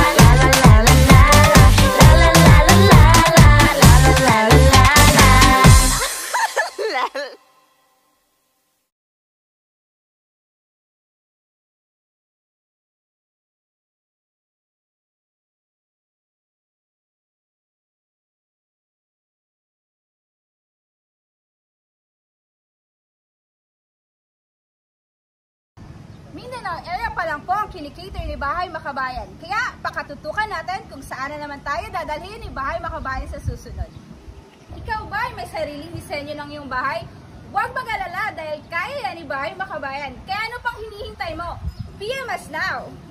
Mindanao area pa lang po ang kinikater ni Bahay Makabayan. Kaya pakatutukan natin kung saan na naman tayo dadalhin ni Bahay Makabayan sa susunod. Ikaw ba ay may sariling disenyo ng iyong bahay? Huwag mag-alala dahil kaya yan ni Bahay Makabayan. Kaya ano pang hinihintay mo? PM us now!